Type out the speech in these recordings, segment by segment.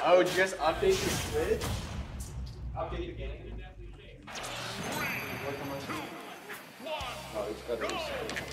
Oh, did you guys update the Switch? Update the game? Oh, it's better to say.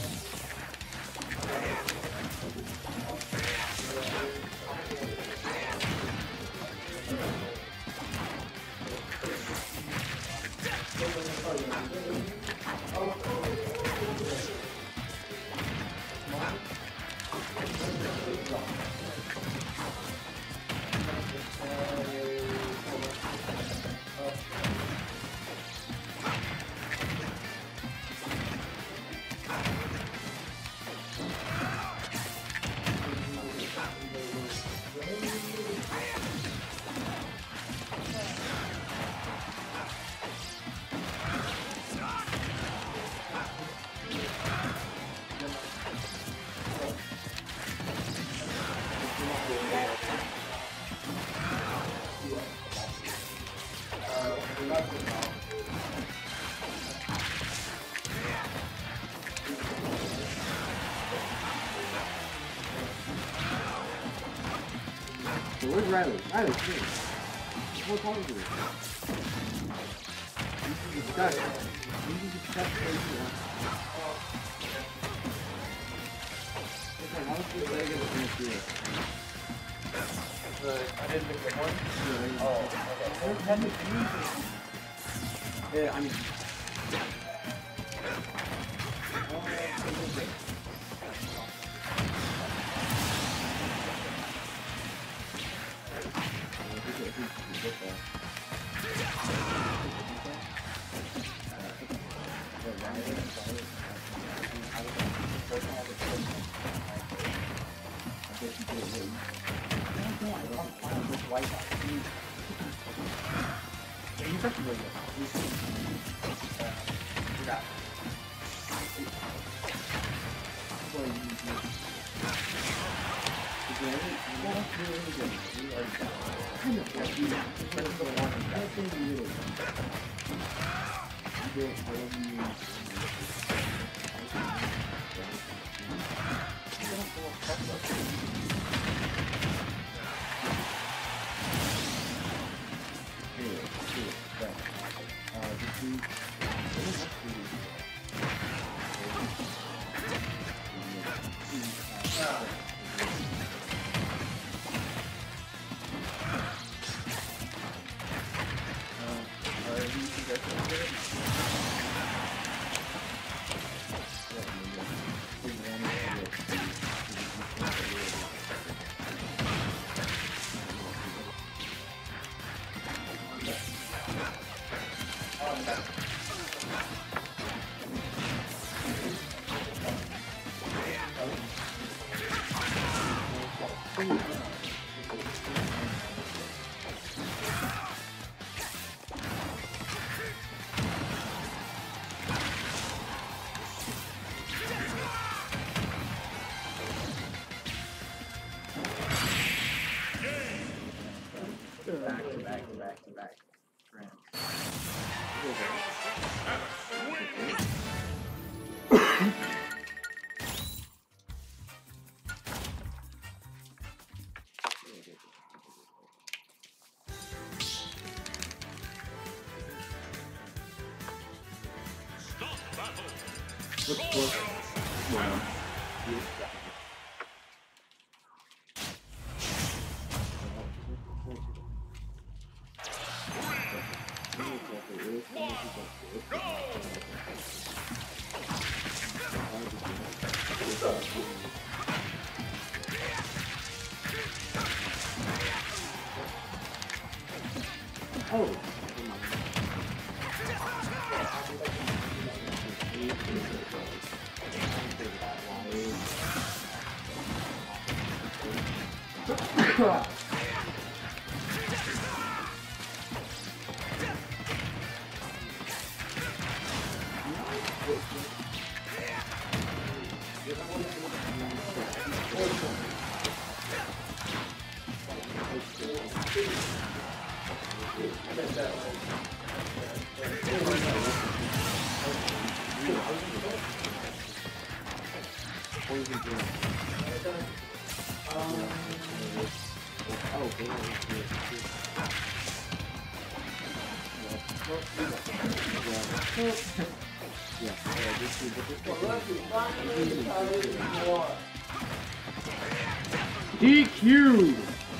So where's Riley? Riley, come here. What talking to me? You can discuss. You can discuss what you want. Okay, how much is the leg of the field? I didn't pick the one? Yeah, Oh, okay. yeah, I mean... DQ!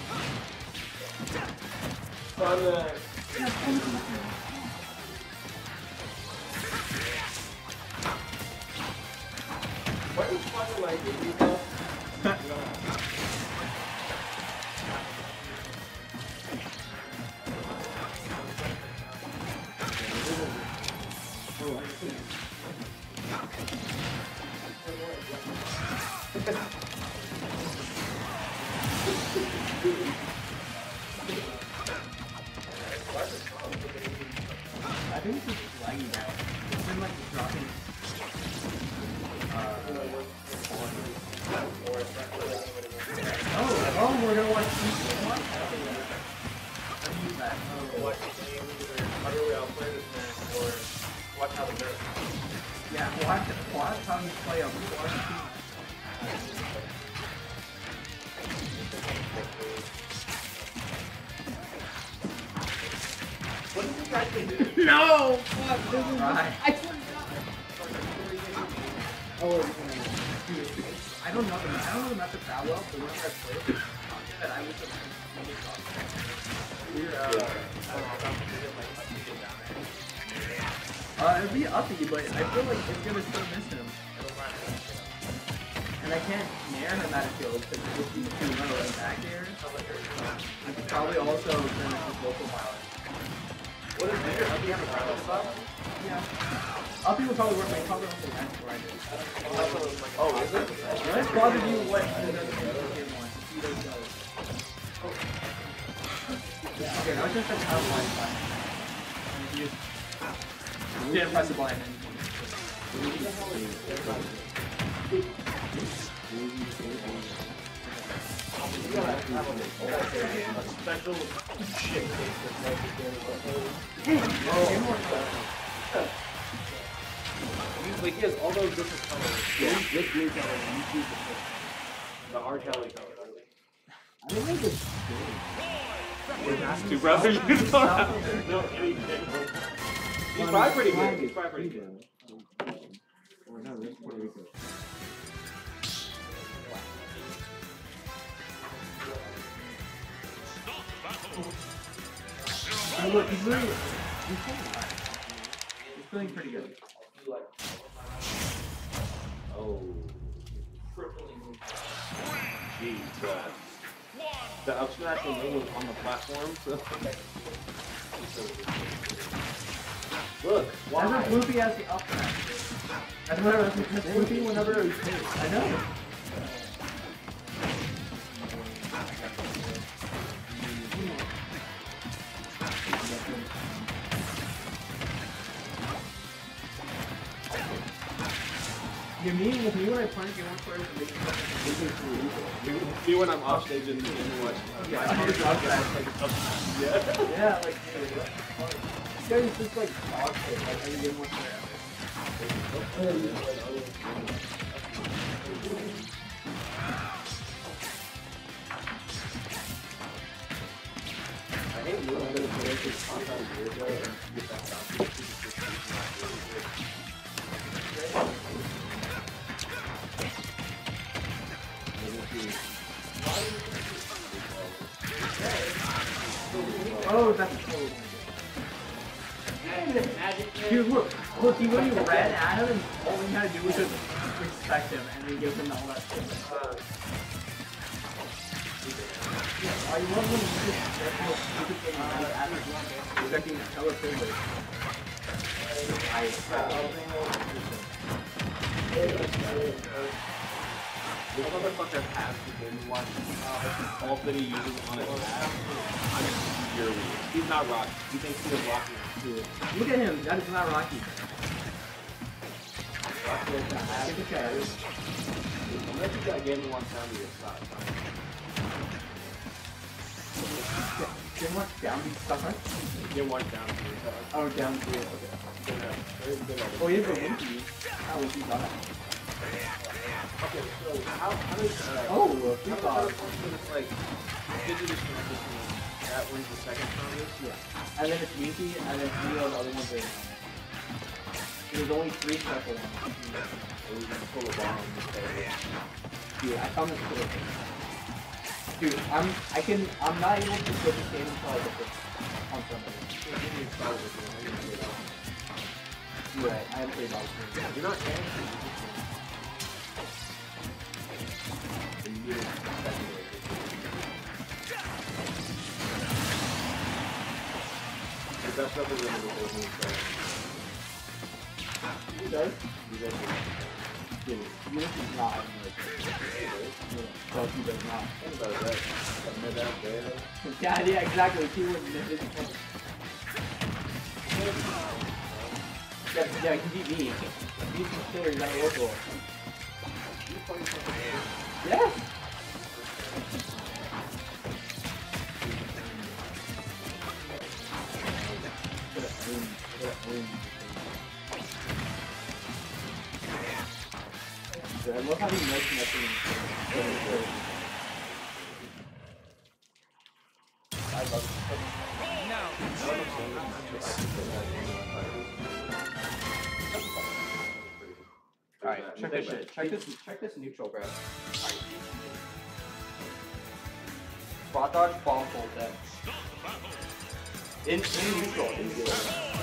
What is fucking like it? I think it's just lagging out. It's been like dropping. Oh, we're gonna watch season 1? Use that. Watch the game, either utterly outplay this match or watch how they go. Yeah, watch how you play a one. What did this actually do? No! Fuck, this is right. I swear I don't know the method that well, but whenever I played, I was just it'd be uppy, but I feel like it's gonna still miss him. And I can't nair him out of kills because it would be too low and back air. I could probably also finish his local violence. What is bigger? Uppy have a ground spot? Yeah. Uppy would probably work, but he probably also ranks where I did. Oh, is it? Let's bother you what he does in game 1. He does those. Okay, that was just a tough line fight. You just didn't press the button. A special shit case that's like like he has all those different colors. Yeah. This blue color, you choose the R. Kelly color. I don't know this. Two brothers, you don't have to know anything. He's probably pretty good. He's probably pretty good. Or no, that's Puerto Rico. Oh, look, he's feeling pretty good. Oh. Jesus. The up smash was on the platform, so. Look, why? Whenever Bloopy has the up smash. That's whenever Bloopy whenever he's hit. I know. You're meeting with me when I punch you one first and me when I'm off stage and watch. Yeah, like, dude, this guy's just like dog shit, like every game whatsoever. I hate you. I'm going to play this content a year ago and get that down. Oh, that's cool. Dude, look, he really ran at him and all he had to do was just respect him and then give him all that shit. I love when you just stupid thing expecting color privilege. This motherfucker has the game watch. All that he uses on his app. I'm furious. He's not Rocky. He thinks he is Rocky. Look at him. That is not Rocky. Give a try. Unless you got Game One time to your side. Game 1 down B stuff, right? Game 1 down to your side. Oh, down B. Okay. Oh, you have a Wimpy. How was he done? Okay, so how does oh, like basically just connect this one. That one's the second strongest? Yeah. And then it's Weezy, and then three of the other ones are... There's only 3 special ones. So we can pull a bomb and just say, Dude, I found this cool. Dude, I'm not able to put this game until I get this on somebody. You're right, I haven't played Bowser. You're not answering. You need it secondary. The best stuff is in the whole new set. He does? You guys Dude, Eunice is not having no, well, he does not. think about that. Admit that there. Yeah, exactly. He wouldn't miss it. Yeah, he beat me. He's the killer, he's not a local. Yeah! I love how he makes nothing. I love it. Alright, check this shit. Check this neutral, bro. Spot dodge, bomb full dead. In neutral, in good.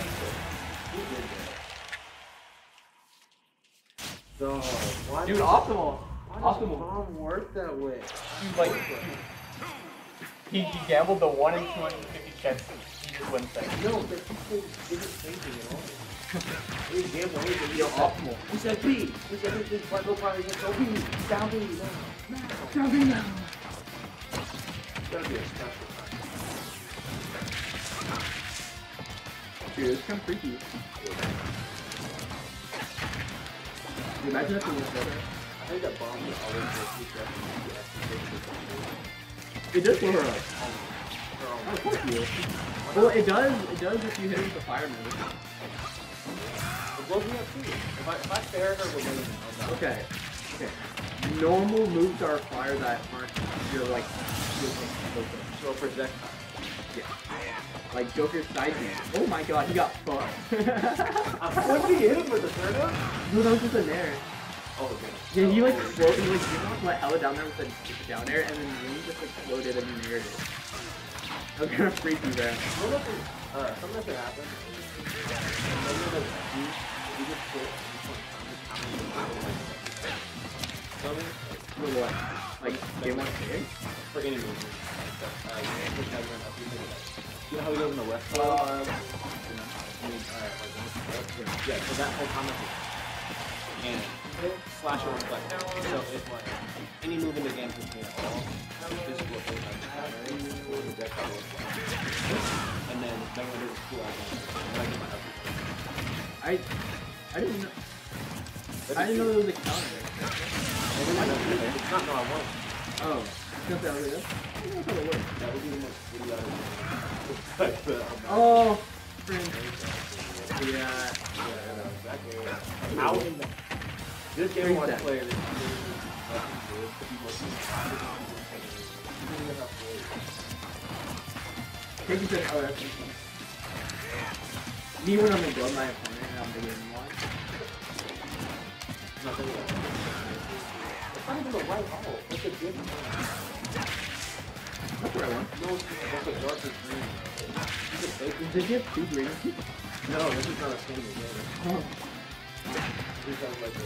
So, why Dude, optimal. Why does bomb work that way? Dude, like, he gambled the 1 in 250 chance he just wins things. No, but people isn't thinking at all. We gamble anything. You're optimal. We said B. We said this is go probably against OB. Down B now. Down B now. It's gotta be a special time. Dude, it's kind of freaky. Dude, imagine if it was better. I think that bomb is always It does for her up. Oh, fuck you. Well, it does if you hit it with the fire move. It blows me up too. If I fair her with anything, Okay. Normal moves are fire that aren't your like so projectile. Yeah. Like Joker's side beam. Oh my god, he got fucked. What did he hit him with the third up? No, that was just an air. Oh, okay. Yeah, he like floated, he like let Hella down there with a down air, and then he just exploded and he mirrored it. That was kind of freaky, bro. Something that could happen is you just quit. For what? Like, game 1 player? For any movement. You know how he goes in the left side? Yeah, so that whole comment is and slash or reflect. So if like any move in the game puts me at all, physical effect on the counter or the deck will reflect. And then when it was cool, I get my upper. I didn't know. I didn't know there was a counter. It's not, no, I won't. Oh. Just that way, I don't know how it works. That would be the most idiotic. Oh, friend. Yeah. Exactly. How in the this game one player is Take it to the other. Me when I'm in blood my opponent and I'm the game one. It's not even the right hole. It's a good one. That's the right one. No, it's a darker green. Did you have 2 greens? No, this is not a single game. Oh. This has like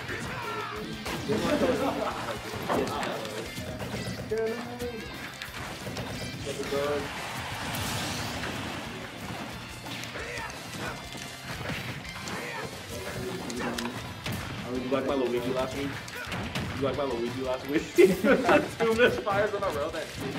you like my Luigi last week? You like my Luigi last week? 2 misfires in a row that shit.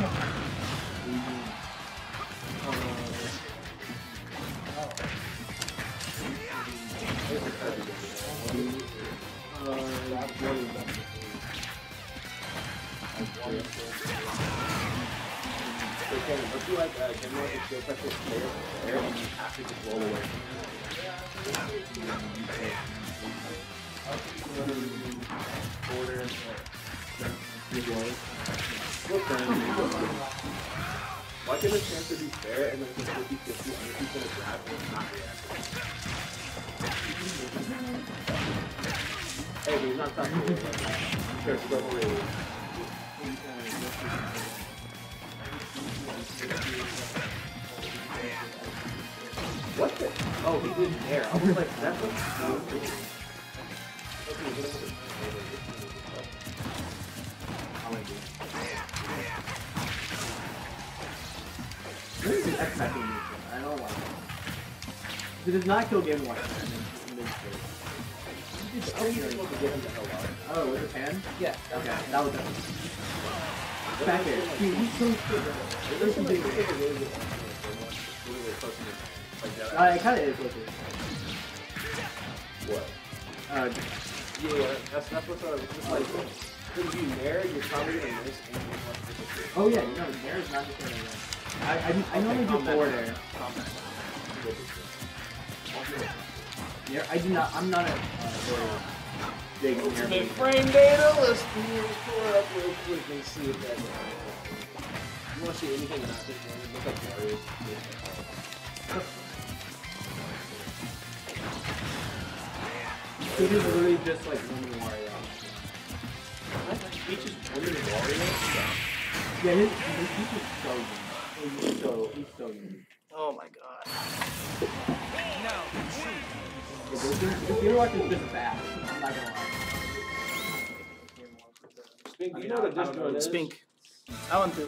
Okay, let's do like can you like a skill pressure player and you have to just roll away from I'll give a chance to be fair and then just 50-50 other people to grab and not react. Hey, but he's not touching it. There's no way. What the? Oh, he did there. I was like, that's what he's doing. This is X-Factor neutral. I don't like it. It does not kill game 1. Oh, with the pan? Yeah. Okay, that was it. Back there. Dude, he's so good. There's some big. It kind of is with it. What? Yeah, that's what's just like, when you nair, you're probably gonna miss and you want to do. Oh yeah, no, nair is not just gonna win. I normally do forward air. Yeah, I do not. I'm not a very big nair. Frame data. Let's pull it up real quick and see if that's. You want to see anything not just look up Warriors. It is literally just like winning Wario. Peach is winning Wario? Yeah, his Peach is so good. He's so good. Oh my god. This Game Watch is just bad. I'm not gonna lie. Spink, you know what a disjoint is? Spink. I want to.